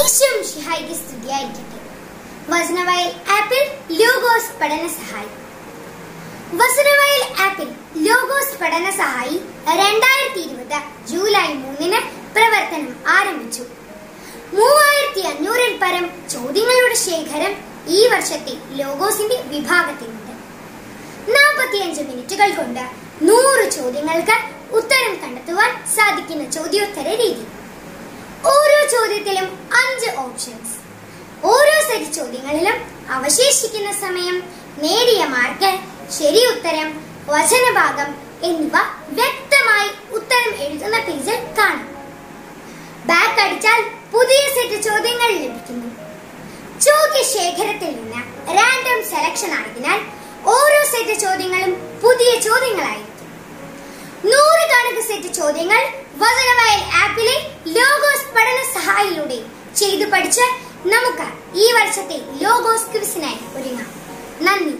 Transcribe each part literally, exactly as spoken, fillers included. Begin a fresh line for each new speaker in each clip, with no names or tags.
ഈശോം മിശിഹായ്ക്ക് സ്തുതിയായിരിക്കട്ടെ. വചനവയൽ ആപ്പിൽ ലോഗോസ് പഠന സഹായി. വചനവയൽ ആപ്പിൽ ലോഗോസ് പഠന സഹായി രണ്ടായിരത്തി ഇരുപത് ജൂലൈ മൂന്നിന് പ്രവർത്തനം ആരംഭിച്ചു. മൂവായിരത്തി അഞ്ഞൂറിൽ പരം ചോദ്യങ്ങളുടെ ശേഖരം ഈ വർഷത്തെ ലോഗോസിന്റെ വിഭാഗത്തിലുണ്ട്. നാൽപ്പത്തിയഞ്ച് മിനിറ്റുകൾ കൊണ്ട് നൂറ് ചോദ്യങ്ങൾക്ക് ഉത്തരം കണ്ടെത്തുവാൻ സാധിക്കുന്ന ചോദ്യോത്തര രീതി. ഓരോ ചോദ്യത്തിലും അഞ്ച് ഓപ്ഷൻസ്. ഓരോ സെറ്റ് ചോദ്യങ്ങളിലും അവശേഷിക്കുന്ന സമയം, നേടിയ മാർക്ക്, ശരി ഉത്തരം, വചനഭാഗം എന്നിവ വ്യക്തമായി ഉത്തരം എഴുതുന്ന പേജിൽ കാണാം. ബാക്ക് അടിച്ചാൽ പുതിയ സെറ്റ് ചോദ്യങ്ങൾ ലഭിക്കുന്നു. ചോദ്യശേഖരത്തിൽ നിന്ന് റാൻഡം സെലക്ഷൻ ആയതിനാൽ ഓരോ സെറ്റ് ചോദ്യങ്ങളും പുതിയ ചോദ്യങ്ങളായിരിക്കും. നൂറുകണക്ക് സെറ്റ് ചോദ്യങ്ങൾ വചനവയൽ ആപ്പിലെ ലോഗോസ് പഠന സഹായിലൂടെ ചെയ്തു പഠിച്ച് നമുക്ക് ഈ വർഷത്തെ ലോഗോസ് ക്വിസിനായി ഒരുങ്ങാം. നന്ദി.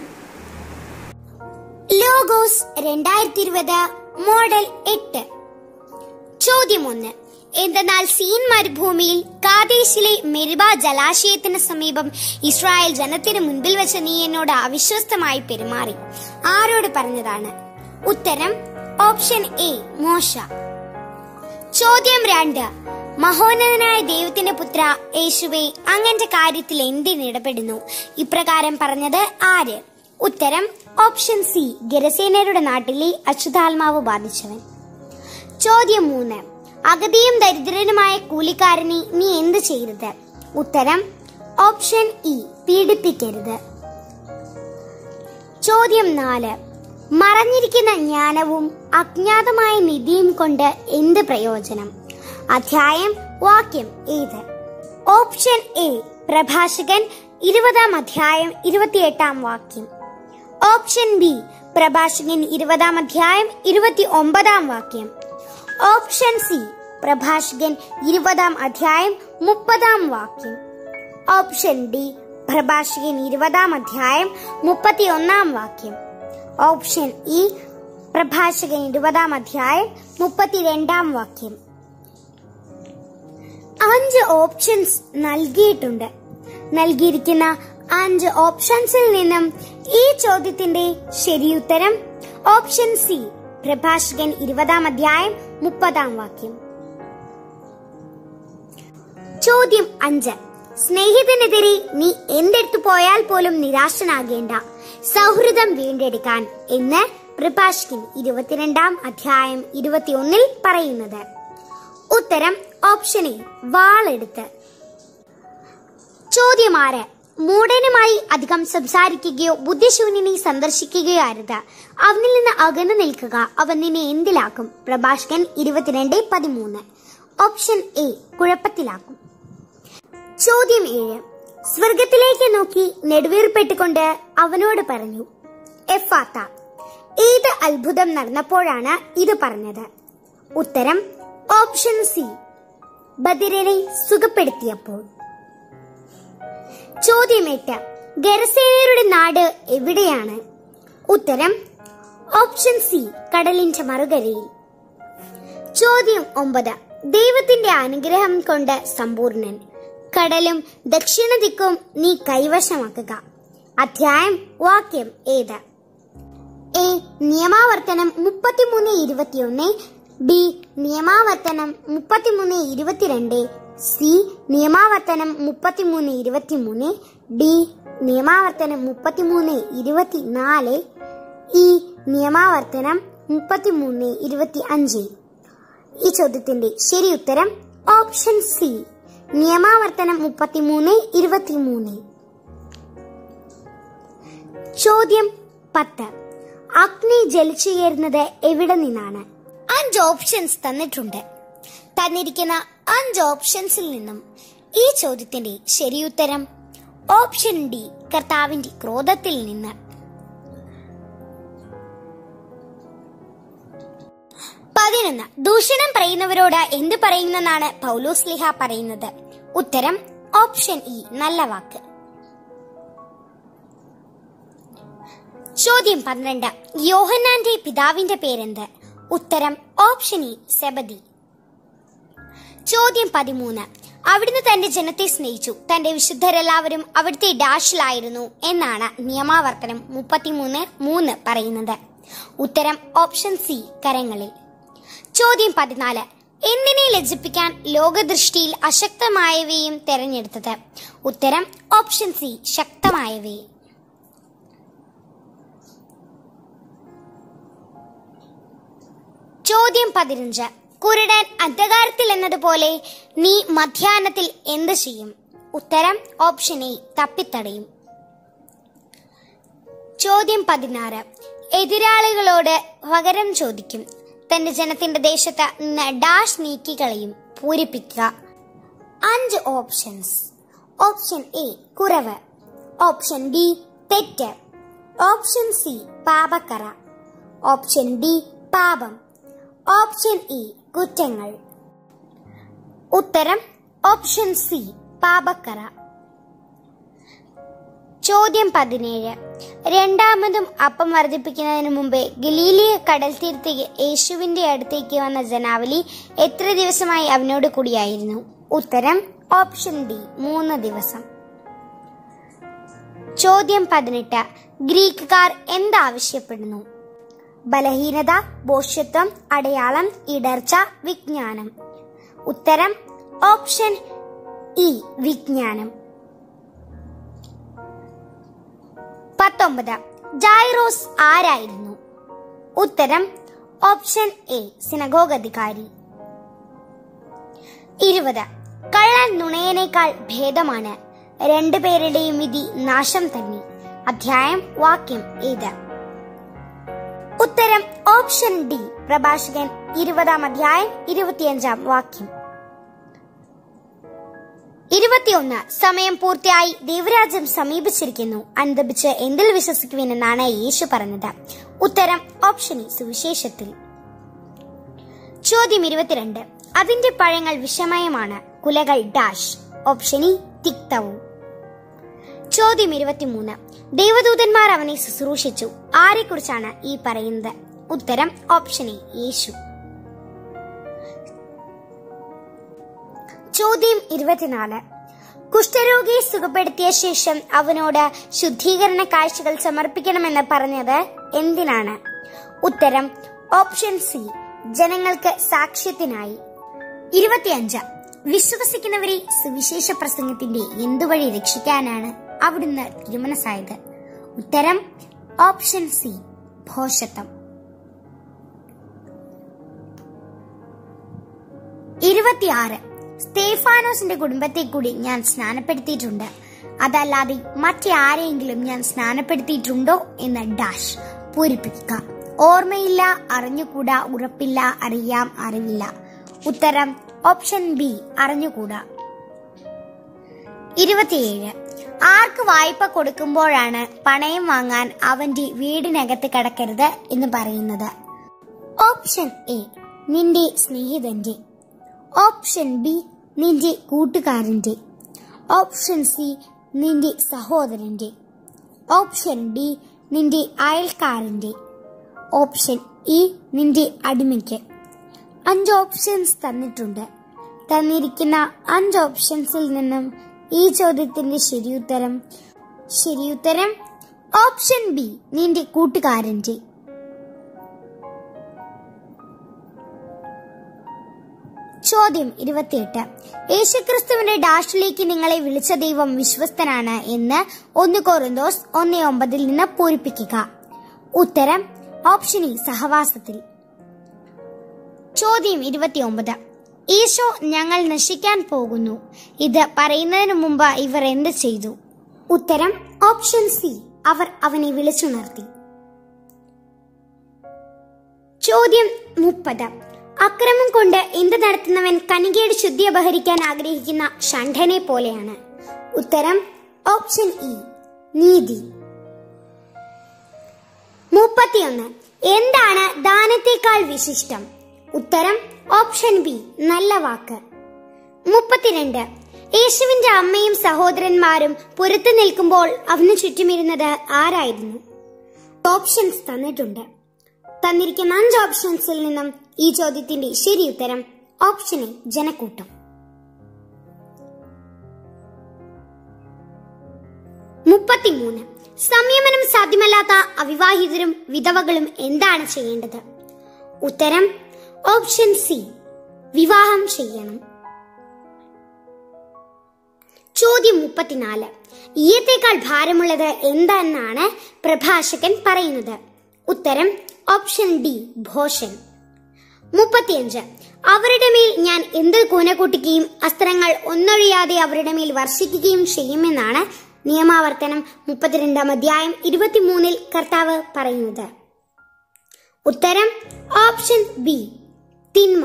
ലോഗോസ് രണ്ടായിരത്തി ഇരുപത് മോഡൽ എട്ട്. ചോദ്യം ഒന്ന്. എന്തെന്നാൽ സീൻ മരുഭൂമിയിൽ കാദേശിലെ മെരിബ ജലാശയത്തിന് സമീപം ഇസ്രായേൽ ജനത്തിന് മുൻപിൽ വെച്ച് നീ എന്നോട് അവിശ്വസ്തമായി പെരുമാറി. ആരോട് പറഞ്ഞതാണ്? ഉത്തരം ഓപ്ഷൻ എ മോശ. ചോദ്യം രണ്ട്. മഹോന്നതനായ ദൈവത്തിന്റെ പുത്ര യേശുവേ, അങ്ങന്റെ കാര്യത്തിൽ എന്തിനിടപെടുന്നു? ഇപ്രകാരം പറഞ്ഞത് ആര്? ഉത്തരം ഓപ്ഷൻ സി ഗെരസേനരുടെ നാട്ടിലെ അശുദ്ധാത്മാവ് ബാധിച്ചവൻ. ചോദ്യം മൂന്ന്. അഗതിയും ദരിദ്രനുമായ കൂലിക്കാരനെ നീ എന്ത് ചെയ്യരുത്? ഉത്തരം ഓപ്ഷൻ ഇ പീഡിപ്പിക്കരുത്. ചോദ്യം നാല്. മറഞ്ഞിരിക്കുന്ന ജ്ഞാനവും അജ്ഞാതമായ നിധിയും കൊണ്ട് എന്ത് പ്രയോജനം? അധ്യായം, വാക്യം ഏത്? ഓപ്ഷൻ എ പ്രഭാഷകൻ ഇരുപതാം അധ്യായം ഇരുപത്തിയെട്ടാം വാക്യം. ഓപ്ഷൻ ബി പ്രഭാഷകൻ ഇരുപതാം അധ്യായം ഇരുപത്തി ഒമ്പതാം വാക്യം. ഓപ്ഷൻ സി പ്രഭാഷകൻ ഇരുപതാം അധ്യായം മുപ്പതാം വാക്യം. ഓപ്ഷൻ ഡി പ്രഭാഷകൻ ഇരുപതാം അധ്യായം മുപ്പത്തി ഒന്നാം വാക്യം. ഓപ്ഷൻ ഇ പ്രഭാഷകൻ ഇരുപതാം അധ്യായം മുപ്പത്തിരണ്ടാം വാക്യം. അഞ്ച് ഓപ്ഷൻസ് നൽകിയിട്ടുണ്ട്. നൽകിയിരിക്കുന്ന അഞ്ച് ഓപ്ഷൻസിൽ നിന്നും ഈ ചോദ്യത്തിന്റെ ശരിയുത്തരം ഓപ്ഷൻ സി പ്രഭാഷകൻ ഇരുപതാം അധ്യായം മുപ്പതാം വാക്യം. ചോദ്യം അഞ്ച്. സ്നേഹിതനെതിരെ നീ എന്തെടുത്തു പോയാൽ പോലും നിരാശനാകേണ്ട, സൗഹൃദം വീണ്ടെടുക്കാൻ എന്ന് പ്രഭാഷകൻ ഇരുപത്തിരണ്ടാം അധ്യായം ഇരുപത്തിയൊന്നിൽ പറയുന്നത്. ഉത്തരം ഓപ്ഷൻ എ വാളെടുത്ത്. ചോദ്യം ആറ്. മൂഢനുമായി അധികം സംസാരിക്കുകയോ ബുദ്ധിശൂന്യനെ സന്ദർശിക്കുകയോ അരുത്, അവനിൽ നിന്ന് അകന്നു നിൽക്കുക, അവൻ നിന്നെ എന്തിലാക്കും? പ്രഭാഷകൻ ഇരുപത്തിരണ്ട് പതിമൂന്ന്. ഓപ്ഷൻ എ കുഴപ്പത്തിലാക്കും. ചോദ്യം ഏഴ്. സ്വർഗത്തിലേക്ക് നോക്കി നെടുവീർപ്പെട്ടുകൊണ്ട് അവനോട് പറഞ്ഞു എഫാത്ത. ഏത് അത്ഭുതം നടന്നപ്പോഴാണ് ഇത് പറഞ്ഞത്? ഉത്തരം ഓപ്ഷൻ സി ബദിരനെ സുഖപ്പെടുത്തിയപ്പോൾ. ചോദ്യം എട്ട്. ഗെരസേനരുടെ നാട് എവിടെയാണ്? ഉത്തരം ഓപ്ഷൻ സി കടലിന്റെ മറുകരയിൽ. ചോദ്യം ഒമ്പത്. ദൈവത്തിന്റെ അനുഗ്രഹം കൊണ്ട് സമ്പൂർണൻ, കടലും ദക്ഷിണ ദിക്കും നീ കൈവശമാക്കുക. അധ്യായം, വാക്യം ഏത്? എ നിയമാവർത്തനം മുപ്പത്തിമൂന്ന് ഇരുപത്തിയൊന്ന്, ബി നിയമാവർത്തനം മുപ്പത്തിമൂന്ന് ഇരുപത്തിരണ്ട്, സി നിയമാവർത്തനം മുപ്പത്തിമൂന്ന് ഇരുപത്തിമൂന്ന്, ഡി നിയമാവർത്തനം മുപ്പത്തിമൂന്ന് ഇരുപത്തിനാല്, ഇ നിയമാവർത്തനം മുപ്പത്തിമൂന്ന് ഇരുപത്തി അഞ്ച്. ഈ ചോദ്യത്തിന്റെ ശരി ഉത്തരം ഓപ്ഷൻ സി നിയമാവർത്തനം മുപ്പത്തിമൂന്ന് ഇരുപത്തിമൂന്ന്. ചോദ്യം പത്ത്. അഗ്നി ജ്വലിച്ചുയരുന്നത് എവിടെ നിന്നാണ്? അഞ്ച് ഓപ്ഷൻസ് തന്നിട്ടുണ്ട്. തന്നിരിക്കുന്ന അഞ്ച് ഓപ്ഷൻസിൽ നിന്നും ഈ ചോദ്യത്തിന്റെ ശരിയുത്തരം ഓപ്ഷൻ ഡി കർത്താവിന്റെ ക്രോധത്തിൽ നിന്ന്. പതിനൊന്ന്. ദൂഷണം പറയുന്നവരോട് എന്ത് പറയുന്നെന്നാണ് പൗലോസ് ശ്ലീഹ പറയുന്നത്? ഉത്തരം ഓപ്ഷൻ ഇ നല്ല വാക്ക്. ചോദ്യം പന്ത്രണ്ട്. യോഹന്നാന്റെ പിതാവിന്റെ പേരെന്ത്? ഉത്തരം ഓപ്ഷൻ ഇ സെബദി. ചോദ്യം പതിമൂന്ന്. അവിടുന്ന് തന്റെ ജനത്തെ സ്നേഹിച്ചു, തന്റെ വിശുദ്ധരെല്ലാവരും അവിടുത്തെ ഡാഷിലായിരുന്നു എന്നാണ് നിയമാവർത്തനം മുപ്പത്തിമൂന്ന് മൂന്ന് പറയുന്നത്. ഉത്തരം ഓപ്ഷൻ സി, കരങ്ങളിൽ. ചോദ്യം പതിനാല്. എന്തിനെ ലജ്ജിപ്പിക്കാൻ ലോകദൃഷ്ടിയിൽ അശക്തമായവയും തെരഞ്ഞെടുത്തത്? ഉത്തരം ഓപ്ഷൻ സി, ശക്തമായവയെ. ചോദ്യം പതിനഞ്ച്. കുരുടൻ അന്ധകാരത്തിൽ എന്നതുപോലെ നീ മധ്യാഹ്നത്തിൽ എന്ത് ചെയ്യും? ഉത്തരം ഓപ്ഷൻ എ, തപ്പിത്തടയും. ചോദ്യം പതിനാറ്. എതിരാളികളോട് പകരം ചോദിക്കും, തന്റെ ജനത്തിന്റെ ദേശത്ത് നിന്ന് ഡാഷ് നീക്കികളയും, പൂരിപ്പിക്കുക. അഞ്ച് ഓപ്ഷൻസ്. ഓപ്ഷൻ എ, കുറവ്. ഓപ്ഷൻ ബി, തെറ്റ്. ഓപ്ഷൻ സി, പാപക്കറ. ഓപ്ഷൻ ഡി, പാപം. ഓപ്ഷൻ ഇ, കുറ്റങ്ങൾ. ഉത്തരം ഓപ്ഷൻ സി, പാപക്കറ. ചോദ്യം പതിനേഴ്. രണ്ടാമതും അപ്പം വർദ്ധിപ്പിക്കുന്നതിന് മുമ്പേ ഗലീലിയ കടൽ തീരത്തേക്ക് യേശുവിന്റെ അടുത്തേക്ക് വന്ന ജനാവലി എത്ര ദിവസമായി അവനോട് കൂടിയായിരുന്നു? ഉത്തരം ഓപ്ഷൻ ഡി, മൂന്ന് ദിവസം. ചോദ്യം പതിനെട്ട്. ഗ്രീക്കുകാർ എന്താവശ്യപ്പെടുന്നു? ബലഹീനത, ബോഷ്യത്വം, അടയാളം, ഇടർച്ച, വിജ്ഞാനം. ഉത്തരം ഓപ്ഷൻ ഇ, വിജ്ഞാനം. പത്തൊമ്പത്. ജൈറോസ് ആരായിരുന്നു? ഉത്തരം ഓപ്ഷൻ എ, സിനഗോഗ് അധികാരി. ഇരുപത്. കള്ളൻ നുണയനേക്കാൾ ഭേദമാണ്, രണ്ടുപേരുടെയും വിധി നാശം തന്നെ. അധ്യായം, വാക്യം ഏത്? ഉത്തരം ഓപ്ഷൻ ഡി, പ്രഭാഷകൻ ഇരുപതാം അധ്യായം ഇരുപത്തിയഞ്ചാം വാക്യം. ഇരുപത്തിയൊന്ന്. സമയം പൂർത്തിയായി, ദൈവരാജ്യം സമീപിച്ചിരിക്കുന്നു, അനുദപിച്ച് എന്തിൽ വിശ്വസിക്കുവിനെന്നാണ് യേശു പറഞ്ഞത്? ഉത്തരം ഓപ്ഷൻ ഇ, സുവിശേഷത്തിൽ. ചോദ്യം ഇരുപത്തിരണ്ട്. അതിന്റെ പഴങ്ങൾ വിഷമയമാണ്, കുലകൾ ഡാഷ്. ഓപ്ഷൻ ഇ, തിക്തവും. ചോദ്യം ഇരുപത്തിമൂന്ന്. ദൈവദൂതന്മാർ അവനെ ശുശ്രൂഷിച്ചു, ആരെക്കുറിച്ചാണ് ഈ പറയുന്നത്? ഉത്തരം ഓപ്ഷൻ എ, യേശു. ചോദ്യം ഇരുപത്തിനാല്. കുഷ്ഠരോഗിയെ സുഖപ്പെടുത്തിയ ശേഷം അവനോട് ശുദ്ധീകരണ കാഴ്ചകൾ സമർപ്പിക്കണമെന്ന് പറഞ്ഞത് എന്തിനാണ്? ഉത്തരം ഓപ്ഷൻ സി, ജനങ്ങൾക്ക് സാക്ഷ്യത്തിനായി. ഇരുപത്തിയഞ്ച്. വിശ്വസിക്കുന്നവരെ സുവിശേഷ പ്രസംഗത്തിന്റെ എന്തുവഴി രക്ഷിക്കാനാണ് അവിടുന്ന് തിരുമനസ്സായത്? ഉത്തരം ഓപ്ഷൻ സി, ഭോഷത്വം. ഇരുപത്തിയാറ്. സ്തേഫാനോസിന്റെ കുടുംബത്തെ കൂടി ഞാൻ സ്നാനപ്പെടുത്തിയിട്ടുണ്ട്, അതല്ലാതെ മറ്റാരെയെങ്കിലും ഞാൻ സ്നാനപ്പെടുത്തിയിട്ടുണ്ടോ എന്ന് ഡാഷ്, പൂരിപ്പിക്കുക. ഓർമ്മയില്ല, അറിഞ്ഞുകൂടാ, ഉറപ്പില്ല, അറിയാം, അറിവില്ല. ഉത്തരം ഓപ്ഷൻ ബി, അറിഞ്ഞുകൂടാ. ഇരുപത്തിയേഴ്. ആർക്ക് വായ്പ കൊടുക്കുമ്പോഴാണ് പണയം വാങ്ങാൻ അവന്റെ വീടിനകത്ത് കടക്കരുത് എന്ന് പറയുന്നത്? ഓപ്ഷൻ എ, നിന്റെ സ്നേഹിതന്റെ. ഓപ്ഷൻ ബി, നിന്റെ കൂട്ടുകാരന്റെ. ഓപ്ഷൻ സി, നിന്റെ സഹോദരന്റെ. ഓപ്ഷൻ ഡി, നിന്റെ അയൽക്കാരന്റെ. ഓപ്ഷൻ ഇ, നിന്റെ അടിമയ്ക്ക്. അഞ്ച് ഓപ്ഷൻസ് തന്നിട്ടുണ്ട്. തന്നിരിക്കുന്ന അഞ്ച് ഓപ്ഷൻസിൽ നിന്നും ഈ ചോദ്യത്തിന്റെ ശരിയുത്തരം ശരിയുത്തരം ഓപ്ഷൻ ബി, നിന്റെ കൂട്ടുകാരന്റെ. ചോദ്യം ഇരുപത്തിയെട്ട്. യേശുക്രിസ്തുവിന്റെ ഡാഷിലേക്ക് നിങ്ങളെ വിളിച്ച ദൈവം വിശ്വസ്തനാണ് എന്ന് ഒന്ന് കൊറിന്തോസ് ഒന്ന് ഒമ്പതിൽ നിന്ന് പൂരിപ്പിക്കുക. ഉത്തരം ഓപ്ഷൻ ഇ, സഹവാസത്തിൽ. ചോദ്യം ഇരുപത്തിയൊമ്പത്. ഈശോ ഞങ്ങൾ നശിക്കാൻ പോകുന്നു, ഇത് പറയുന്നതിനു മുമ്പ് ഇവർ എന്ത് ചെയ്തു? ഉത്തരം ഓപ്ഷൻ സി, അവർ അവനെ വിളിച്ചുണർത്തി. ചോദ്യം മുപ്പത്. അക്രമം കൊണ്ട് എന്ത് നടത്തുന്നവൻ കനികയുടെ ശുദ്ധി അപഹരിക്കാൻ ആഗ്രഹിക്കുന്ന ഷണ്ഡനെ പോലെയാണ്? ഉത്തരം ഓപ്ഷൻ ഇ, നീതി. മുപ്പത്തിയൊന്ന്. എന്താണ് ദാനത്തേക്കാൾ വിശിഷ്ടം? ഉത്തരം ഓപ്ഷൻ ബി, നല്ല വാക്ക്. മുപ്പത്തിരണ്ട്. യേശുവിന്റെ അമ്മയും സഹോദരന്മാരും പുറത്തു നിൽക്കുമ്പോൾ അവന് ചുറ്റുമിരുന്നത് ആരായിരുന്നു? ഓപ്ഷൻസ് തന്നിട്ടുണ്ട്. തന്നിരിക്കുന്ന അഞ്ച് ഓപ്ഷൻസിൽ നിന്നും ഈ ചോദ്യത്തിന്റെ ശരിയുത്തരം ഓപ്ഷൻ എ, ജനക്കൂട്ടം. മുപ്പത്തിമൂന്ന്. സംയമനം സാധ്യമല്ലാത്ത അവിവാഹിതരും വിധവകളും എന്താണ് ചെയ്യേണ്ടത്? ഉത്തരം ഓപ്ഷൻ സി, വിവാഹം ചെയ്യണം. ചോദ്യം മുപ്പത്തിനാല്. ഈയത്തേക്കാൾ ഭാരമുള്ളത് എന്താണെന്നാണ് പ്രഭാഷകൻ പറയുന്നത്? ഉത്തരം ഓപ്ഷൻ ഡി, ഭോഷൻ. മുപ്പത്തിയഞ്ച്. അവരുടെ മേൽ ഞാൻ എന്ത് കൂനക്കൂട്ടുകയും അസ്ത്രങ്ങൾ ഒന്നൊഴിയാതെ അവരുടെ മേൽ വർഷിക്കുകയും ചെയ്യുമെന്നാണ് നിയമാവർത്തനം മുപ്പത്തിരണ്ടാം അധ്യായം ഇരുപത്തിമൂന്നിൽ കർത്താവ് പറയുന്നത്? ഉത്തരം ഓപ്ഷൻ ബി, തിന്മ.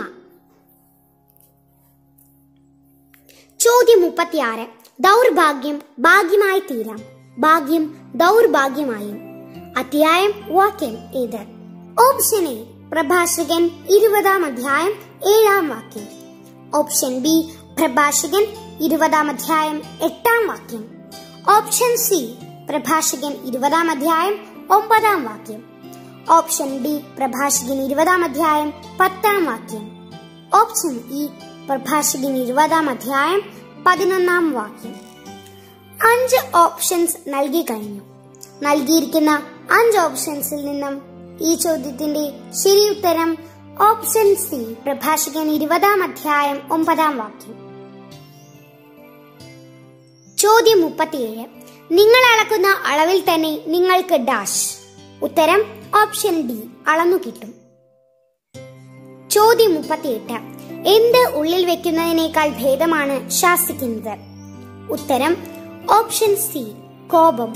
ചോദ്യം മുപ്പത്തിയാറ്. ദൗർഭാഗ്യം ഭാഗ്യമായി തീരാം, ഭാഗ്യം ദൗർഭാഗ്യമായും. അധ്യായം വാക്യം ഏത്? ഓപ്ഷൻ എ, പ്രഭാഷകൻ ഇരുപതാം അധ്യായം ഏഴാം വാക്യം. ഓപ്ഷൻ ബി, പ്രഭാഷകൻ ഇരുപതാം അധ്യായം എട്ടാം വാക്യം. ഓപ്ഷൻ സി, പ്രഭാഷകൻ ഇരുപതാം അധ്യായം ഒമ്പതാം വാക്യം. ഓപ്ഷൻ ഡി, പ്രഭാഷകൻ ഇരുപതാം അധ്യായം പത്താം വാക്യം. ഓപ്ഷൻ ഇ, പ്രഭാഷകൻ ഇരുപതാം അധ്യായം പതിനൊന്നാം വാക്യം. അഞ്ച് ഓപ്ഷൻസ് നൽകി കഴിഞ്ഞു. നൽകിയിരിക്കുന്ന അഞ്ച് ഓപ്ഷൻസിൽ നിന്നും ഈ ചോദ്യത്തിന്റെ ശരി ഉത്തരം ഓപ്ഷൻ സി, പ്രഭാഷകൻ ഇരുപതാം അധ്യായം ഒമ്പതാം വാക്യം. ചോദ്യം മുപ്പത്തിയേഴ്. നിങ്ങൾ അളക്കുന്ന അളവിൽ തന്നെ നിങ്ങൾക്ക് ഡാഷ്. ഉത്തരം ഓപ്ഷൻ ഡി, അളന്നു കിട്ടും. ചോദ്യം മുപ്പത്തിയെട്ട്. എന്ത് ഉള്ളിൽ വെക്കുന്നതിനേക്കാൾ ഭേദമാണ് ശാസിക്കുന്നത്? ഉത്തരം ഓപ്ഷൻ സി, കോപം.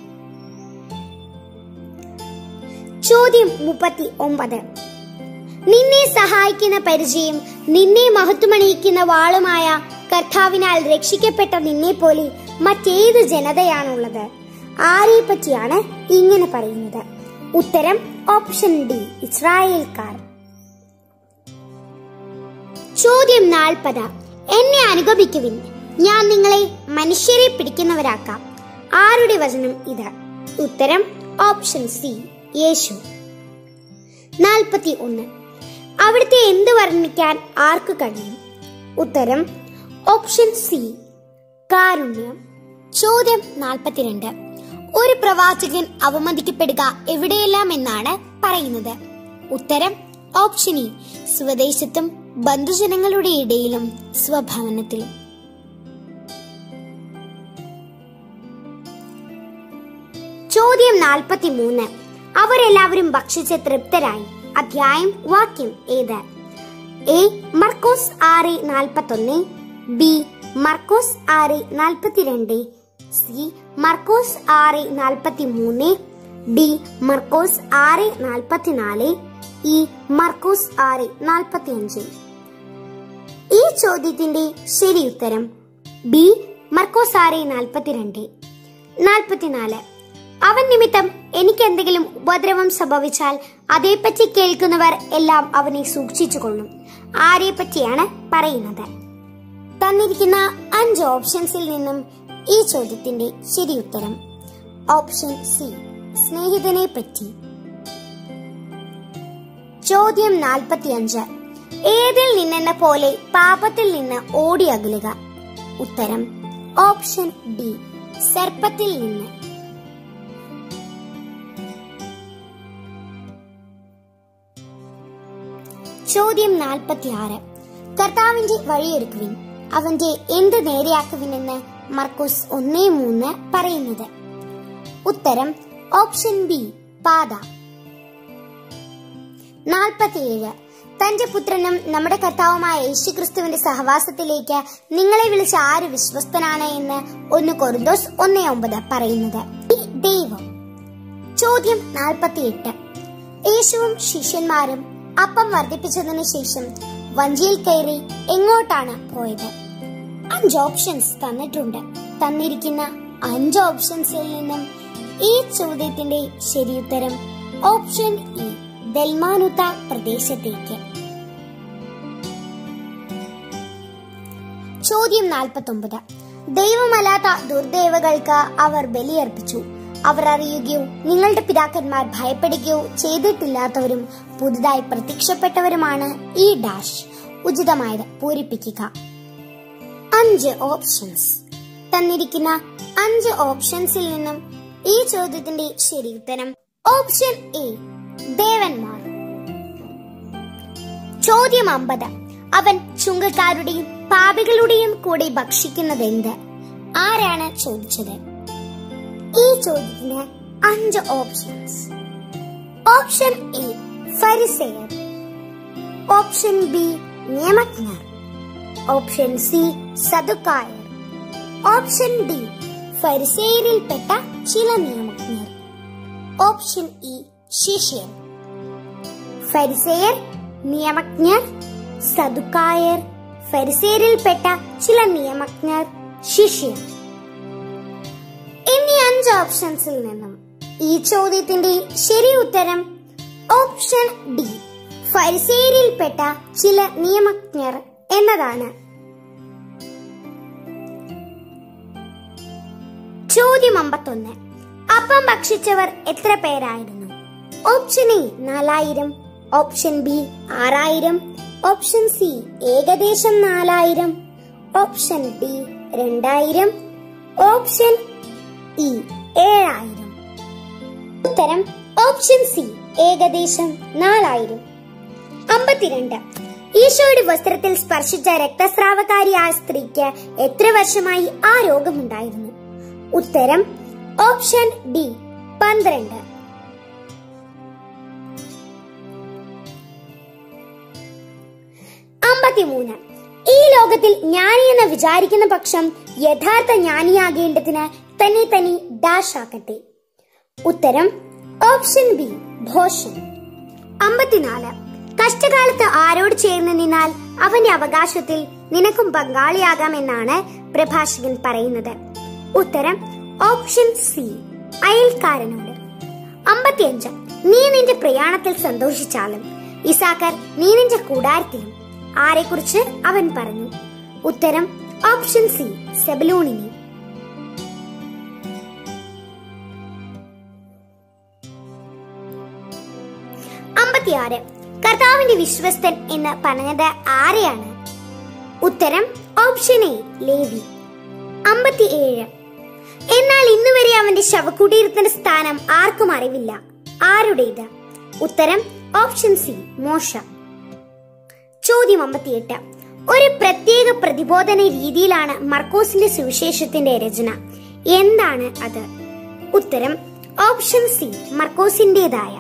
ചോദ്യം മുപ്പത്തി ഒമ്പത്. നിന്നെ സഹായിക്കുന്ന പരിചയം, നിന്നെ മഹത്വമണിയിക്കുന്ന വാളുമായ കർത്താവിനാൽ രക്ഷിക്കപ്പെട്ട നിന്നെ പോലെ മറ്റേത് ജനതയാണുള്ളത്? ആരെ പറ്റിയാണ് ഇങ്ങനെ പറയുന്നത്? ഉത്തരം ഓപ്ഷൻ ഡി, ഇസ്രായേൽക്കാർ. ചോദ്യം നാൽപ്പത്. എന്നെ അനുഗമിക്കുവിൻ, ഞാൻ നിങ്ങളെ മനുഷ്യരെ പിടിക്കുന്നവരാക്കാം. ആരുടെ വചനം ഇത്? ഉത്തരം ഓപ്ഷൻ സി, യേശു. നാൽപ്പത്തി ഒന്ന്. അവിടുത്തെ എന്ത് വർണ്ണിക്കാൻ ആർക്ക് കഴിയും? ഉത്തരം ഓപ്ഷൻ സി, കാരുണ്യം. ചോദ്യം നാൽപ്പത്തിരണ്ട്. ഒരു പ്രവാചകൻ അവമതിക്കപ്പെടുക എവിടെയെല്ലാം എന്നാണ് പറയുന്നത്? ഉത്തരം ഓപ്ഷൻ ഇ, സ്വദേശത്തും ബന്ധുജനങ്ങളുടെ ഇടയിലും സ്വഭവനത്തിലും. ചോദ്യം നാൽപ്പത്തിമൂന്ന്. അവരെല്ലാവരും ഭക്ഷിച്ച് തൃപ്തരായി. അധ്യായം വാക്യം ഏത്? എ, മർക്കോസ് ആറ് നാൽപ്പത്തൊന്ന്. ബി, മർക്കോസ് ആറ് നാൽപ്പത്തിരണ്ട്. സി, മർക്കോസ് ആറ് നാൽപ്പത്തിമൂന്ന്. ഡി, മർക്കോസ് ആറ് നാൽപ്പത്തിനാല്. ഇ, മർക്കോസ് ആറ് നാൽപ്പത്തിയഞ്ച്. ഈ ചോദ്യത്തിന്റെ ശരി ഉത്തരം ബി, മർക്കോസ് ആറ് നാൽപ്പത്തിരണ്ട്. നാൽപ്പത്തിനാല്. അവൻ നിമിത്തം എനിക്ക് എന്തെങ്കിലും ഉപദ്രവം സംഭവിച്ചാൽ അതേപ്പറ്റി കേൾക്കുന്നവർ എല്ലാം അവനെ സൂക്ഷിച്ചുകൊള്ളും. ആരെ പറ്റിയാണ് പറയുന്നത്? തന്നിരിക്കുന്ന അഞ്ച് ഓപ്ഷൻസിൽ നിന്നും ഈ ചോദ്യത്തിന്റെ ശരി ഉത്തരം ഓപ്ഷൻ സി, സ്നേഹിതനെ പറ്റി. ചോദ്യം നാൽപ്പത്തിയഞ്ച്. ഏതിൽ നിന്നെന്ന പോലെ പാപത്തിൽ നിന്ന് ഓടി അകലുക? ഉത്തരം ഓപ്ഷൻ ഡി, സർപ്പത്തിൽ നിന്ന്. ചോദ്യം നാൽപ്പത്തിയാറ്. കർത്താവിന്റെ വഴിയൊരുക്കുവിൻ, അവന്റെ എന്ത് നേരെയാക്കുവിനെന്ന് മർക്കോസ് ഒന്നേ മൂന്ന് പറയുന്നത്? ഉത്തരം ഓപ്ഷൻ ബി, പാത. നാൽപ്പത്തിയേഴ്. തന്റെ പുത്രനും നമ്മുടെ കർത്താവുമായ യേശുക്രിസ്തുവിന്റെ സഹവാസത്തിലേക്ക് നിങ്ങളെ വിളിച്ച ആര് വിശ്വസ്തനാണ് എന്ന് ഒന്ന് കൊരിന്തോസ് ഒന്നേ ഒമ്പത് പറയുന്നത്? ദൈവം. ചോദ്യം നാൽപ്പത്തിയെട്ട്. യേശുവും ശിഷ്യന്മാരും അപ്പം വർദ്ധിപ്പിച്ചതിനു ശേഷം വഞ്ചിയിൽ കയറി എങ്ങോട്ടാണ് പോയത്? അഞ്ച് ഓപ്ഷൻസ് തന്നിട്ടുണ്ട്. തന്നിരിക്കുന്ന അഞ്ച് ഓപ്ഷൻസിൽ നിന്നും ഈ ചോദ്യത്തിന്റെ ശരിയുത്തരം ഓപ്ഷൻ ഇ, ദൽമാനുത്ത പ്രദേശത്തേക്ക്. ചോദ്യം നാൽപ്പത്തൊമ്പത്. ദൈവമല്ലാത്ത ദുർദേവകൾക്ക് അവർ ബലിയർപ്പിച്ചു. അവർ അറിയുകയോ നിങ്ങളുടെ പിതാക്കന്മാർ ഭയപ്പെടുകയോ ചെയ്തിട്ടില്ലാത്തവരും പുതുതായി പ്രത്യക്ഷപ്പെട്ടവരുമാണ് ഈ ഡാഷ്. ഉചിതമായത് പൂരിപ്പിക്കുക. അഞ്ച് ഓപ്ഷൻസ്. തന്നിരിക്കുന്ന അഞ്ച് ഓപ്ഷൻസിൽ നിന്നും ഈ ചോദ്യത്തിന്റെ ശരി ഉത്തരം ഓപ്ഷൻ എ ദേവന്മാർ. ചോദ്യം അമ്പത്. അവൻ ചുങ്കക്കാരുടെയും പാപികളുടെയും കൂടെ ഭക്ഷിക്കുന്നത് എന്ത്? ആരാണ് ചോദിച്ചത്? ഈ ചോദ്യത്തിന് അഞ്ച് ഓപ്ഷൻസ്. ഓപ്ഷൻ എ ഫരിസേയർ, ഓപ്ഷൻ ബി നിയമജ്ഞർ, ഓപ്ഷൻ സി സദുക്കായർ, ഓപ്ഷൻ ഡി ഫരിസേയരിൽപ്പെട്ട ചില നിയമജ്ഞർ, ഓപ്ഷൻ ഇ ശിഷ്യർ. ഫരിസേയർ, നിയമജ്ഞർ, സദുക്കായർ, ഫരിസേയരിൽപ്പെട്ട ചില നിയമജ്ഞർ, ശിഷ്യർ എന്നീ അഞ്ച് ഓപ്ഷൻസിൽ നിന്നും ഈ ചോദ്യത്തിന്റെ ശരി ഉത്തരം ഓപ്ഷൻ ഡി ഫരിസേയരിൽപ്പെട്ട ചില നിയമജ്ഞർ എന്നതാണ്. ചോദ്യം അമ്പത്തൊന്ന്. അപ്പം ഭക്ഷിച്ചവർ എത്ര പേരായിരുന്നു? ഓപ്ഷൻ എ നാലായിരം, ഓപ്ഷൻ ബി ആറായിരം, ഓപ്ഷൻ സി ഏകദേശം നാലായിരം, ഓപ്ഷൻ ഡി രണ്ടായിരം, ഓപ്ഷൻ ഇ ഏഴായിരം. ഉത്തരം ഓപ്ഷൻ സി ഏകദേശം നാലായിരം. അമ്പത്തിരണ്ട്. ഈശോയുടെ വസ്ത്രത്തിൽ സ്പർശിച്ച രക്തസ്രാവക്കാരിയായ സ്ത്രീക്ക് എത്ര വർഷമായി ആ രോഗമുണ്ടായിരുന്നു? ഉത്തരം ഓപ്ഷൻ ഡി പന്ത്രണ്ട്. അമ്പത്തിമൂന്ന്. ഈ ലോകത്തിൽ ജ്ഞാനി എന്ന് വിചാരിക്കുന്ന പക്ഷം യഥാർത്ഥ ജ്ഞാനിയാകേണ്ടതിന് തന്നെ തന്നെ ഡാഷ് ആക്കട്ടെ. ഉത്തരം ഓപ്ഷൻ ബി ഭോഷൻ. അമ്പത്തിനാല്. കഷ്ടകാലത്ത് ആരോട് ചേർന്ന് നിന്നാൽ അവന്റെ അവകാശത്തിൽ നിനക്കും പങ്കാളിയാകാമെന്നാണ് പ്രഭാഷകൻ പറയുന്നത്. ഉത്തരം ഓപ്ഷൻ സി അയൽക്കാരനോട്. അമ്പത്തിയഞ്ച്. നീ നിന്റെ പ്രയാണത്തിൽ സന്തോഷിച്ചാലും ഇസാക്കർ നീ നിന്റെ കൂടാരത്തിലും. ആരെക്കുറിച്ച് അവൻ പറഞ്ഞു? ഉത്തരം ഓപ്ഷൻ സി സെബലൂണിനെ. അമ്പത്തിയാറ്. കർത്താവിന്റെ വിശ്വസ്തൻ എന്ന് പറഞ്ഞത് ആരെയാണ്? ഉത്തരം ഓപ്ഷൻ എ ലേവി. അമ്പത്തിയേഴ്. എന്നാൽ ഇന്നുവരെ അവന്റെ ശവകുടീരത്തിന്റെ സ്ഥാനം ആർക്കും അറിവില്ല. ആരുടേത്? ഉത്തരം ഓപ്ഷൻ സി മോശ. ചോദ്യം അമ്പത്തിയെട്ട്. ഒരു പ്രത്യേക പ്രതിബോധന രീതിയിലാണ് മർക്കോസിന്റെ സുവിശേഷത്തിന്റെ രചന. എന്താണ് അത്? ഉത്തരം ഓപ്ഷൻ സി മർക്കോസിന്റേതായ.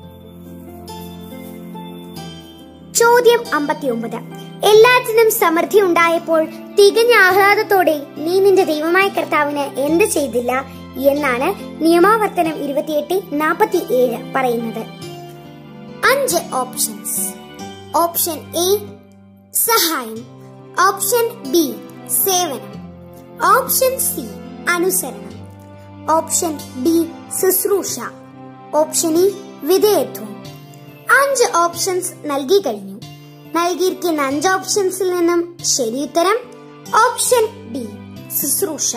ചോദ്യം അമ്പത്തിയൊമ്പത്. എല്ലാറ്റിനും സമൃദ്ധി ഉണ്ടായപ്പോൾ തികഞ്ഞ ആഹ്ലാദത്തോടെ നീ നിന്റെ ദൈവമായ കർത്താവിന് എന്ത് ചെയ്തില്ല എന്നാണ് നിയമാവർത്തനം ഇരുപത്തിയെട്ട് നാൽപ്പത്തി ഏഴ് പറയുന്നത്. അഞ്ച് ഓപ്ഷൻസ്. ഓപ്ഷൻ എ സഹായം, ഓപ്ഷൻ ബി സേവനം, ഓപ്ഷൻ സി അനുസരണം, ഓപ്ഷൻ ഡി ശുശ്രൂഷ, ഓപ്ഷൻ ഇ വിധേയത്വം. അഞ്ച് ഓപ്ഷൻസ് നൽകി കഴിഞ്ഞു. നൽകിയിരിക്കുന്ന അഞ്ച് ഓപ്ഷൻസിൽ നിന്നും ശരിയുത്തരം ഓപ്ഷൻ ഡി ശുശ്രൂഷ.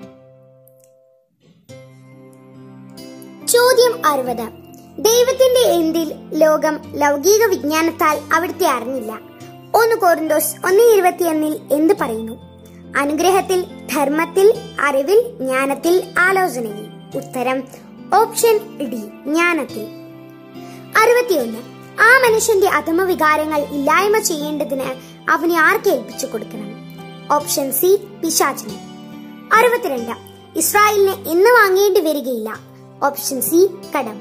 ചോദ്യം അറുപത്. ദൈവത്തിന്റെ എന്തിൽ ലോകം ലൗകിക വിജ്ഞാനത്താൽ അവിടുത്തെ അറിഞ്ഞില്ല? ഒന്ന് കൊരിന്തോസ് ഒന്ന് ഇരുപത്തിയൊന്നിൽ എന്ത് പറയുന്നു? അനുഗ്രഹത്തിൽ, ധർമ്മത്തിൽ, അറിവിൽ, ജ്ഞാനത്തിൽ, ആലോചനയിൽ. ഉത്തരം ഓപ്ഷൻ ഡി ജ്ഞാനത്തിൽ. അറുപത്തിയൊന്ന്. ആ മനുഷ്യന്റെ അധമവികാരങ്ങൾ ഇല്ലായ്മ ചെയ്യേണ്ടതിന് അവനെ ആർക്ക് ഏൽപ്പിച്ചു കൊടുക്കണം? ഓപ്ഷൻ സി പിശാചിന്. അറുപത്തിരണ്ട്. ഇസ്രായേലിന് എന്ന് വാങ്ങേണ്ടി വരികയില്ല. ഓപ്ഷൻ സി കടം.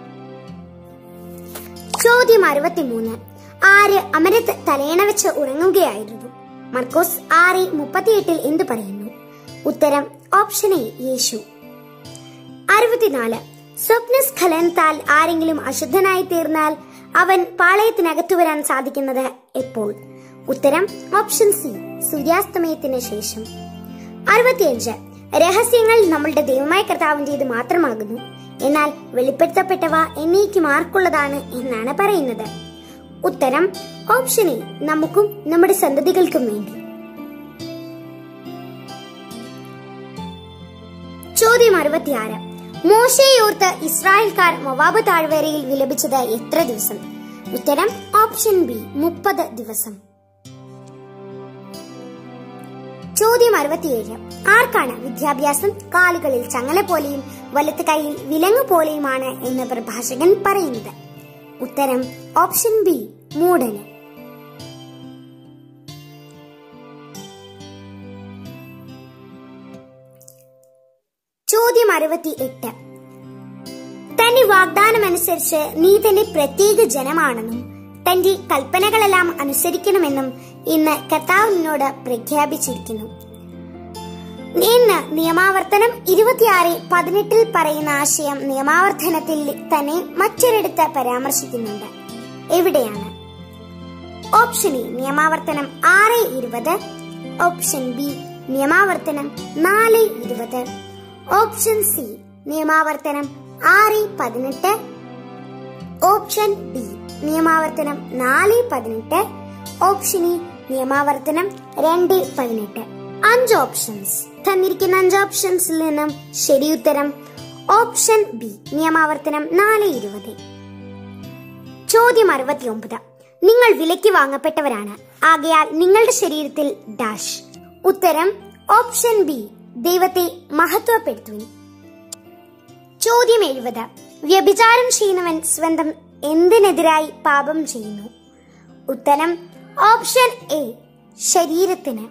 ചോദ്യം അറുപത്തിമൂന്ന്. ആര് അമരത്ത് തലയണ വെച്ച് ഉറങ്ങുകയായിരുന്നു? മർക്കോസ് ആറ് മുപ്പത്തിയെട്ടിൽ എന്ത് പറയുന്നു? ഉത്തരം ഓപ്ഷൻ എ യേശു. അറുപത്തിനാല്. സ്വപ്നസ്ഖലനത്താൽ ആരെങ്കിലും അശുദ്ധനായി തീർന്നാൽ അവൻ പാളയത്തിനകത്തു വരാൻ സാധിക്കുന്നത് എപ്പോൾ? ഉത്തരം ഓപ്ഷൻ സി സൂര്യാസ്തമയത്തിന് ശേഷം. അറുപത്തിയഞ്ച്. രഹസ്യങ്ങൾ നമ്മളുടെ ദൈവമായ കർത്താവിന്റേത് മാത്രമാകുന്നു, എന്നാൽ വെളിപ്പെടുത്തപ്പെട്ടവ എന്നേക്കും ആർക്കുള്ളതാണ് എന്നാണ് പറയുന്നത്. ഉത്തരം ഓപ്ഷൻ എ നമുക്കും നമ്മുടെ സന്തതികൾക്കും വേണ്ടി. ചോദ്യം അറുപത്തിയാറ്. മോശയോർത്ത് ഇസ്രായേൽക്കാർ മൊവാബ് താഴ്വരയിൽ വിലപിച്ചത് എത്ര ദിവസം? ഉത്തരം ഓപ്ഷൻ ബി മുപ്പത് ദിവസം. ചോദ്യം അറുപത്തിയേഴ്. ആർക്കാണ് വിദ്യാഭ്യാസം കാലുകളിൽ ചങ്ങല പോലെയും വലത്ത് കൈയിൽ വിലങ്ങ് പോലെയുമാണ് എന്ന് പ്രഭാഷകൻ പറയുന്നത്? ഉത്തരം ഓപ്ഷൻ ബി, മൂഢന്. ചോദ്യം അറുപത്തി എട്ട്. തന്റെ വാഗ്ദാനമനുസരിച്ച് നീ തന്നെ പ്രത്യേക ജനമാണെന്നും തന്റെ കൽപ്പനകളെല്ലാം അനുസരിക്കണമെന്നും ഇന്ന് കർത്താവ് നിന്നോട് പ്രഖ്യാപിച്ചിരിക്കുന്നു. ഇന്ന് നിയമാവർത്തനം ഇരുപത്തിയാറ് പതിനെട്ടിൽ പറയുന്ന ആശയം നിയമാവർത്തനത്തിൽ തന്നെ മറ്റൊരിടത്ത് പരാമർശിക്കുന്നുണ്ട്. എവിടെയാണ്? ഓപ്ഷൻ എ നിയമാവർത്തനം ആറ് ഇരുപത്, ഓപ്ഷൻ ബി നിയമാവർത്തനം നാല് ഇരുപത്, ഓപ്ഷൻ സി നിയമാവർത്തനം ആറ് പതിനെട്ട്, ഓപ്ഷൻ ഡി നിയമാവർത്തനം നാല് പതിനെട്ട്, ഓപ്ഷൻ ഇ നിയമാവർത്തനം രണ്ട് പതിനെട്ട്. അഞ്ച് ഓപ്ഷൻസ് തന്നിരിക്കുന്ന അഞ്ച് ഓപ്ഷൻസിൽ നിന്നും ശരിയുത്തരം ഓപ്ഷൻ ബി നിയമാവർത്തനം നാല് ഇരുപത്. ചോദ്യം അറുപത്തി ഒമ്പത്. നിങ്ങൾ വിലയ്ക്ക് വാങ്ങപ്പെട്ടവരാണ്, ആകയാൽ നിങ്ങളുടെ ശരീരത്തിൽ ഡാഷ്. ഉത്തരം ഓപ്ഷൻ ബി ദൈവത്തെ മഹത്വപ്പെടുത്തുവിൻ. ചോദ്യം എഴുപത്. വ്യഭിചാരം ചെയ്യുന്നവൻ സ്വന്തം എന്തിനെതിരായി പാപം ചെയ്യുന്നു? ഉത്തരം ഓപ്ഷൻ എ ശരീരത്തിന്.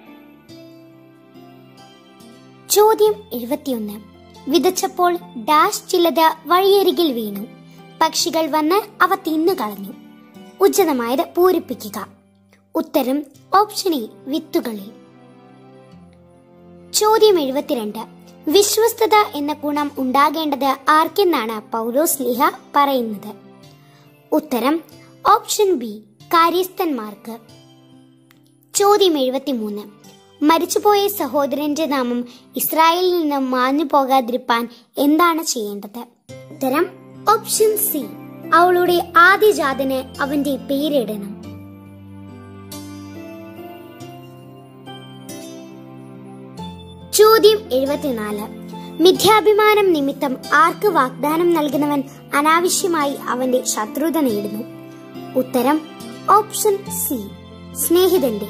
ചോദ്യം എഴുപത്തിയൊന്ന്. വിതച്ചപ്പോൾ ഡാഷ് ചിലത് വഴിയരികിൽ വീണു, പക്ഷികൾ വന്ന് അവ തിന്നുകളഞ്ഞു. ഉചിതമായത് പൂരിപ്പിക്കുക. ഉത്തരം ഓപ്ഷൻ എ വിത്തുകളിൽ. ചോദ്യം എഴുപത്തിരണ്ട്. വിശ്വസ്തത എന്ന ഗുണം ഉണ്ടാകേണ്ടത് ആർക്കെന്നാണ് പൗലോസ് ലീഹ പറയുന്നത്? ഉത്തരം ഓപ്ഷൻ ബി കാര്യസ്ഥന്മാർക്ക്. ചോദ്യം എഴുപത്തിമൂന്ന്. മരിച്ചുപോയ സഹോദരന്റെ നാമം ഇസ്രായേലിൽ നിന്ന് മാഞ്ഞു പോകാതിരിപ്പാൻ എന്താണ് ചെയ്യേണ്ടത്? ഉത്തരം ഓപ്ഷൻ സി അവളുടെ ആദ്യജാതന് അവന്റെ പേരിടണം. ചോദ്യം എഴുപത്തിനാല്. മിഥ്യാഭിമാനം നിമിത്തം ആർക്ക് വാഗ്ദാനം നൽകുന്നവൻ അനാവശ്യമായി അവന്റെ ശത്രുത നേടുന്നു? ഉത്തരം ഓപ്ഷൻ സി സ്നേഹിതന്റെ.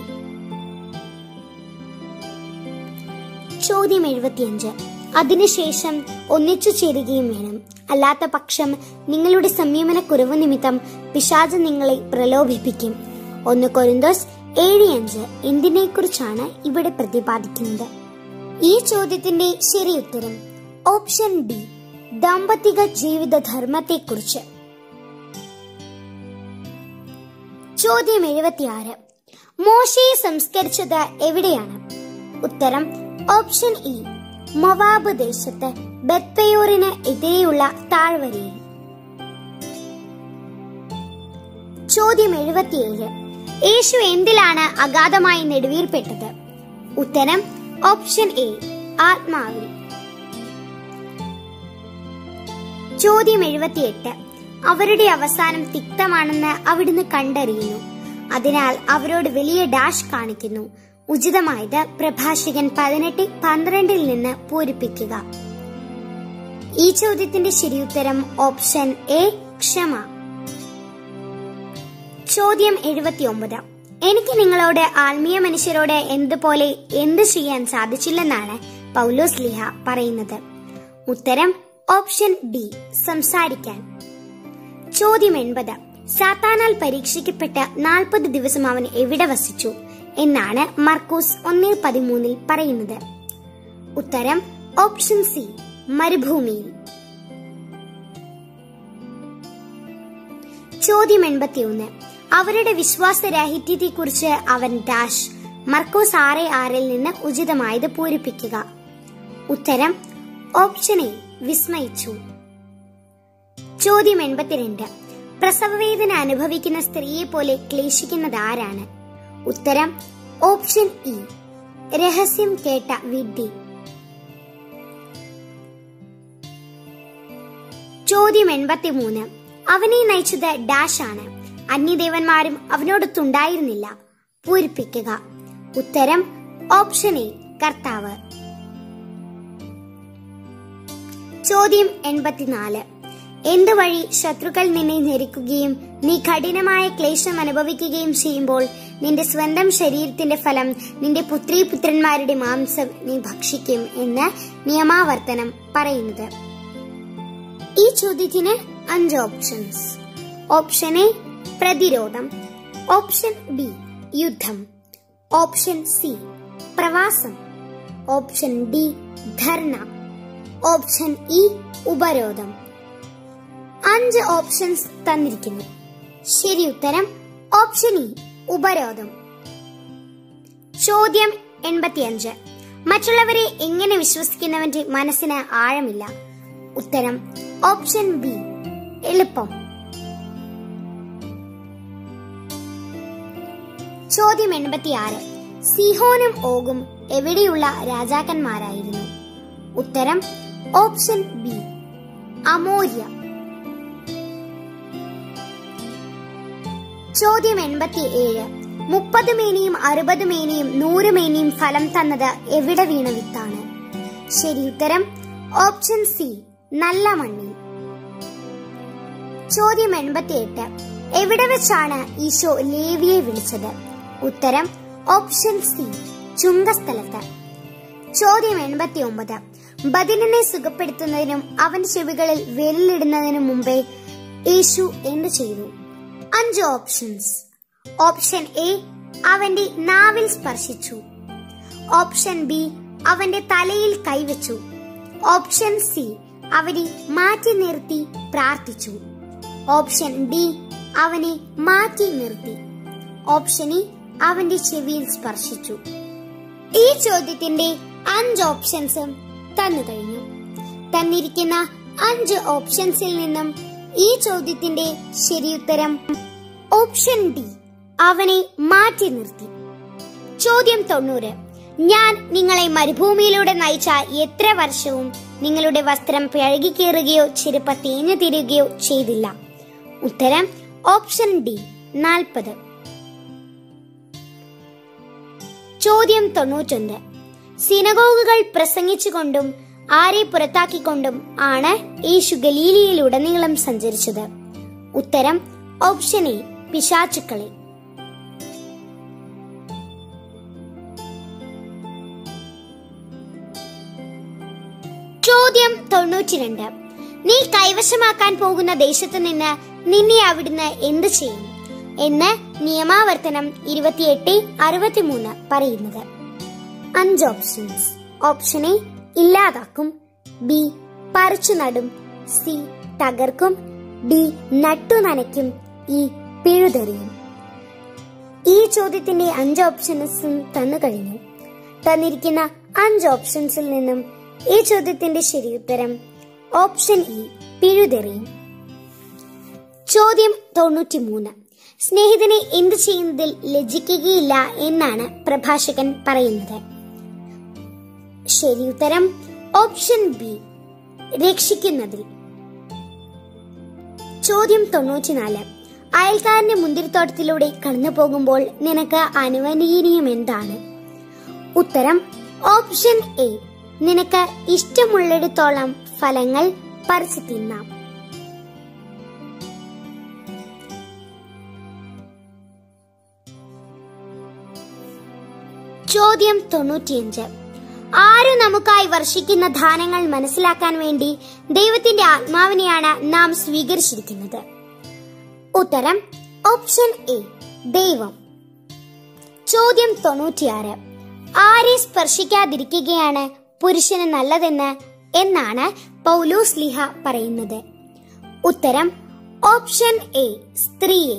ചോദ്യം എഴുപത്തിയഞ്ച്. അതിനുശേഷം ഒന്നിച്ചു ചേരുകയും വേണം, അല്ലാത്ത പക്ഷം നിങ്ങളുടെ സംയമനക്കുറവ് നിമിത്തം പിശാച് നിങ്ങളെ പ്രലോഭിപ്പിക്കും. ഒന്ന് കൊരിന്തോസ് ഏഴ് അഞ്ച് എന്തിനെ കുറിച്ചാണ് ഇവിടെ പ്രതിപാദിക്കുന്നത്? ഈ ചോദ്യത്തിന്റെ ശരിയുത്തരം ഓപ്ഷൻ ഡി ദാമ്പത്തിക ജീവിത ധർമ്മത്തെ കുറിച്ച്. ചോദ്യം എഴുപത്തിയാറ്. മോശയെ സംസ്കരിച്ചത് എവിടെയാണ്? ഉത്തരം ഓപ്ഷൻ ഇ മൊവാബ് ദേശത്ത് ബെത്പെയോറിന് എതിരെയുള്ള താഴ്വരയിൽ. ചോദ്യം എഴുപത്തിയേഴ്. യേശു എന്തിലാണ് അഗാധമായി നെടുവീർപ്പെട്ടത്? ഉത്തരം ഓപ്ഷൻ എ ആത്മാവിൽ. ചോദ്യം എഴുപത്തിയെട്ട്. അവരുടെ അവസാനം തിക്തമാണെന്ന് അവിടുന്ന് കണ്ടറിയുന്നു, അതിനാൽ അവരോട് വലിയ ഡാഷ് കാണിക്കുന്നു. ഉചിതമായത് പ്രഭാഷകൻ പതിനെട്ട് പന്ത്രണ്ടിൽ നിന്ന് പൂരിപ്പിക്കുക. ഈ ചോദ്യത്തിന്റെ ശരിയുത്തരം ഓപ്ഷൻ എ ക്ഷമ. ചോദ്യം എഴുപത്തിയൊമ്പത്. എനിക്ക് നിങ്ങളോട് ആത്മീയ മനുഷ്യരോട് എന്തുപോലെ എന്ത് ചെയ്യാൻ സാധിച്ചില്ലെന്നാണ് പൗലോസ് ലീഹ പറയുന്നത്? ഉത്തരം ഓപ്ഷൻ ഡി സംസാരിക്കാൻ. ചോദ്യം എൺപത്. സാത്താനാൽ പരീക്ഷിക്കപ്പെട്ട നാൽപ്പത് ദിവസം അവൻ എവിടെ വസിച്ചു എന്നാണ് മർക്കോസ് ഒന്ന് പതിമൂന്നിൽ പറയുന്നത്? ഉത്തരം ഓപ്ഷൻ സി മരുഭൂമിയിൽ. ചോദ്യം എൺപത്തിയൊന്ന്. അവരുടെ വിശ്വാസരാഹിത്യത്തെ കുറിച്ച് അവൻ ഡാഷ്. മർക്കോസ് ആറ് ആറിൽ നിന്ന് ഉചിതമായത് പൂരിപ്പിക്കുക. ഉത്തരം ഓപ്ഷൻ എ വിസ്മയിച്ചു. ചോദ്യം എൺപത്തിരണ്ട്. പ്രസവവേദന അനുഭവിക്കുന്ന സ്ത്രീയെ പോലെ ക്ലേശിക്കുന്നത് ആരാണ്? ഉത്തരം ഓപ്ഷൻ ഇ രഹസ്യം കേട്ട വിഡ്ഢി. ചോദ്യം എൺപത്തിമൂന്ന്. അവനെ നയിച്ചത് ഡാഷ് ആണ്. അന്യദേവന്മാരും അവനോടൊത്തുണ്ടായിരുന്നില്ല. പൂരിപ്പിക്കുക. ഉത്തരം ഓപ്ഷൻ എ കർത്താവ്. ചോദ്യം എൺപത്തിനാല്. എന്തുവഴി ശത്രുക്കൾ നിന്നെ ഞെരുക്കുകയും നീ കഠിനമായ ക്ലേശം അനുഭവിക്കുകയും ചെയ്യുമ്പോൾ നിന്റെ സ്വന്തം ശരീരത്തിന്റെ ഫലം നിന്റെ പുത്രീ പുത്രന്മാരുടെ മാംസം നീ ഭക്ഷിക്കും എന്ന് നിയമാവർത്തനം പറയുന്നത്. ഈ ചോദ്യത്തിന് അഞ്ച് ഓപ്ഷൻസ്. ഓപ്ഷൻ എ പ്രതിരോധം, ഓപ്ഷൻ ബി യുദ്ധം, ഓപ്ഷൻ സി പ്രവാസം, ഓപ്ഷൻ ഡി ധർണ, ഓപ്ഷൻ ഇ ഉപരോധം. അഞ്ച് ഓപ്ഷൻസ് തന്നിരിക്കുന്നു. ശരി ഉത്തരം ഓപ്ഷൻ ഇ ഉപരോധം. ചോദ്യം എൺപത്തിയഞ്ച്. മറ്റുള്ളവരെ എങ്ങനെ വിശ്വസിക്കുന്നവന്റെ മനസ്സിന് ആഴമില്ല? ഉത്തരം ഓപ്ഷൻ ബി എളുപ്പം. ചോദ്യം എൺപത്തിയാറ്. സിഹോനും ഓഗും എവിടെയുള്ള രാജാക്കന്മാരായിരുന്നു? ഉത്തരം ഓപ്ഷൻ ബി അമോര്യ. ചോദ്യം എൺപത്തിയേഴ്. മുപ്പത് മേനിയും അറുപത് മേനിയും നൂറ് മേനിയും ഫലം തന്നത് എവിടെ വീണ വിത്താണ്? ശരി ഉത്തരം ഓപ്ഷൻ സി നല്ല മണ്ണിൽ. ചോദ്യം എൺപത്തിയെട്ട്. എവിടെ വെച്ചാണ് ഈശോ ലേവിയെ വിളിച്ചത്? ഉത്തരം ഓപ്ഷൻ സി ചുങ്കസ്ഥലത്ത്. ചോദ്യം എൺപത്തി ഒമ്പത്. ബദിനെ സുഖപ്പെടുത്തുന്നതിനും അവന്റെ ചെവികളിൽ വിരലിടുന്നതിനും മുമ്പേ യേശു എന്ത് ചെയ്തു? അഞ്ച് ഓപ്ഷൻസ്. ഓപ്ഷൻ എ അവന്റെ നാവിൽ സ്പർശിച്ചു, ഓപ്ഷൻ ബി അവന്റെ തലയിൽ കൈവച്ചു, ഓപ്ഷൻ സി അവനെ മാറ്റി നിർത്തി പ്രാർത്ഥിച്ചു, ഓപ്ഷൻ ഡി അവനെ മാറ്റി നിർത്തി, ഓപ്ഷൻ ഇ അവന്റെ ചെവിയിൽ സ്പർശിച്ചു. ഈ ചോദ്യത്തിന്റെ അഞ്ച് ഓപ്ഷൻസും തന്നു കഴിഞ്ഞു. തന്നിരിക്കുന്ന അഞ്ച് ഓപ്ഷൻസിൽ നിന്നും ഈ ചോദ്യത്തിന്റെ ശരിയുത്തരം ഓപ്ഷൻ ഡി അവനെ മാറ്റി നിർത്തി. ചോദ്യം തൊണ്ണൂറ്. ഞാൻ നിങ്ങളെ മരുഭൂമിയിലൂടെ നയിച്ച എത്ര വർഷവും നിങ്ങളുടെ വസ്ത്രം പഴകിക്കേറുകയോ ചെരുപ്പ് തേഞ്ഞു തീരുകയോ ചെയ്തില്ല? ഉത്തരം ഓപ്ഷൻ ഡി നാൽപ്പത്. ചോദ്യം തൊണ്ണൂറ്റൊന്ന്. സിനഗോഗുകൾ പ്രസംഗിച്ചുകൊണ്ടും ആരെ പുറത്താക്കിക്കൊണ്ടും ആണ് യേശു ഗലീലയിലുടനീളം സഞ്ചരിച്ചത്? ഉത്തരം ഓപ്ഷൻ എ പിശാചുക്കളെ. ചോദ്യം തൊണ്ണൂറ്റിരണ്ട്. നീ കൈവശമാക്കാൻ പോകുന്ന ദേശത്ത് നിന്ന് നിന്നെ അവിടുന്ന് എന്ത് ചെയ്യും എന്ന് നിയമാവർത്തനം ഇരുപത്തിയെട്ട് അറുപത്തിമൂന്ന് പറയുന്നത്? അഞ്ച് ഓപ്ഷൻസ്. ഓപ്ഷൻ എ ഇല്ലാതാക്കും, ബി പറിച്ചു നടും, സി തകർക്കും, ഡി നട്ടു നനയ്ക്കും, ഇ പിഴുതെറിയും. ഈ ചോദ്യത്തിന്റെ അഞ്ച് ഓപ്ഷൻസും തന്നു കഴിഞ്ഞു. തന്നിരിക്കുന്ന അഞ്ച് ഓപ്ഷൻസിൽ നിന്നും ഈ ചോദ്യത്തിന്റെ ശരിയുത്തരം ഓപ്ഷൻ ഇ പിഴുതെറിയും. ചോദ്യം തൊണ്ണൂറ്റിമൂന്ന്. സ്നേഹിതനെ എന്ത് ചെയ്യുന്നതിൽ ലജ്ജിക്കുകയില്ല എന്നാണ് പ്രഭാഷകൻ പറയുന്നത്? ശരിയുത്തരം ഓപ്ഷൻ ബി രക്ഷിക്കുന്നതിൽ. ചോദ്യം തൊണ്ണൂറ്റിനാല്. അയൽക്കാരന്റെ മുന്തിരിത്തോട്ടത്തിലൂടെ കടന്നു പോകുമ്പോൾ നിനക്ക് അനുവദനീയം എന്താണ്? ഉത്തരം ഓപ്ഷൻ എ നിനക്ക് ഇഷ്ടമുള്ളിടത്തോളം ഫലങ്ങൾ പറിച്ചു തിന്നാം. ചോദ്യം തൊണ്ണൂറ്റിയഞ്ച്. ആര് നമുക്കായി വർഷിക്കുന്ന ദാനങ്ങൾ മനസ്സിലാക്കാൻ വേണ്ടി ദൈവത്തിന്റെ ആത്മാവിനെയാണ് നാം സ്വീകരിച്ചിരിക്കുന്നത്? ഉത്തരം ഓപ്ഷൻ എ ദൈവം. ചോദ്യം തൊണ്ണൂറ്റിയാറ്. ആരെ സ്പർശിക്കാതിരിക്കുകയാണ് പുരുഷന് നല്ലതെന്ന് എന്നാണ് പൗലോസ് ലീഹ പറയുന്നത്? ഉത്തരം ഓപ്ഷൻ എ സ്ത്രീയെ.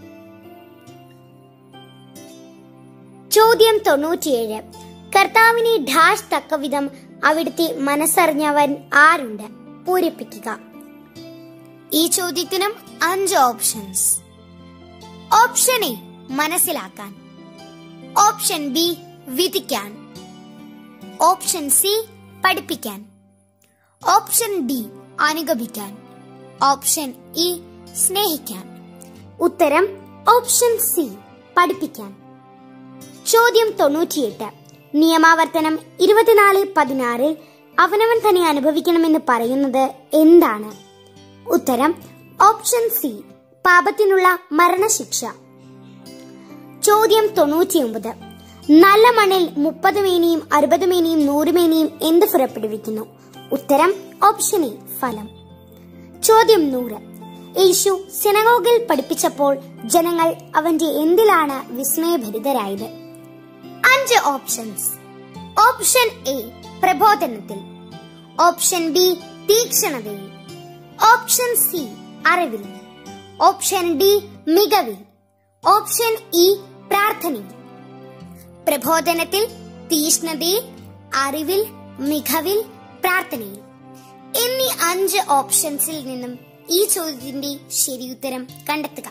ചോദ്യം തൊണ്ണൂറ്റിയേഴ്. കർത്താവിനെ ഡാഷ് തക്കവിധം അവിടുത്തെ മനസ്സറിഞ്ഞവൻ ആരുണ്ട്? പൂരിപ്പിക്കുക. ഈ ചോദ്യത്തിനും അഞ്ച് ഓപ്ഷൻസ്. ഓപ്ഷൻ എ മനസ്സിലാക്കാൻ, ഓപ്ഷൻ ബി വിധിക്കാൻ, ഓപ്ഷൻ സി പഠിപ്പിക്കാൻ, ഓപ്ഷൻ ഡി അനുഗമിക്കാൻ, ഓപ്ഷൻ ഇ സ്നേഹിക്കാൻ. ഉത്തരം ഓപ്ഷൻ സി പഠിപ്പിക്കാൻ. ചോദ്യം തൊണ്ണൂറ്റിയെട്ട്. നിയമാവർത്തനം ഇരുപത്തിനാല് പതിനാറിൽ അവനവൻ തന്നെ അനുഭവിക്കണമെന്ന് പറയുന്നത് എന്താണ്? ഉത്തരം ഓപ്ഷൻ സി, പാപത്തിനുള്ള മരണശിക്ഷ. ചോദ്യം തൊണ്ണൂറ്റിയൊമ്പത്. നല്ല മണ്ണിൽ മുപ്പത് മേനിയും അറുപത് മേനിയും നൂറ് മേനിയും എന്ത് പുറപ്പെടുവിക്കുന്നു? ഉത്തരം ഓപ്ഷൻ എ, ഫലം. ചോദ്യം നൂറ്. യേശു സിനഗോഗിൽ പഠിപ്പിച്ചപ്പോൾ ജനങ്ങൾ അവന്റെ എന്തിലാണ് വിസ്മയഭരിതരായത്? അഞ്ച് ഓപ്ഷൻസ്. ഓപ്ഷൻ എ, പ്രബോധനത്തിൽ. ഓപ്ഷൻ ബി, തീക്ഷ്ണതയിൽ. ഓപ്ഷൻ സി, അറിവിൽ. ഓപ്ഷൻ ഡി, മികവിൽ. ഓപ്ഷൻ ഇ, പ്രാർത്ഥനയിൽ. പ്രബോധനത്തിൽ, തീക്ഷ്ണതയിൽ, അറിവിൽ, മികവിൽ, പ്രാർത്ഥനയിൽ എന്നീ അഞ്ച് ഓപ്ഷൻസിൽ നിന്നും ഈ ചോദ്യത്തിന്റെ ശരിയുത്തരം കണ്ടെത്തുക.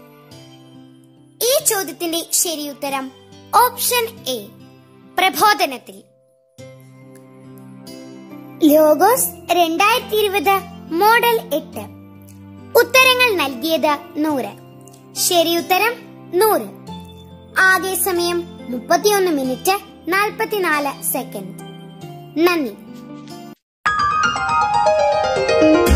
ഈ ചോദ്യത്തിന്റെ ശരിയുത്തരം ഓപ്ഷൻ എ, പ്രബോധനത്തിൽ. ലോഗോസ് രണ്ടായിരത്തി ഇരുപത് മോഡൽ എട്ട്. ഉത്തരങ്ങൾ നൽകിയത് നൂറ്. ശരിയുത്തരം നൂറ്. ആകെ സമയം മുപ്പത്തിയൊന്ന് മിനിറ്റ് നാൽപ്പത്തിനാല് സെക്കൻഡ്. നന്ദി.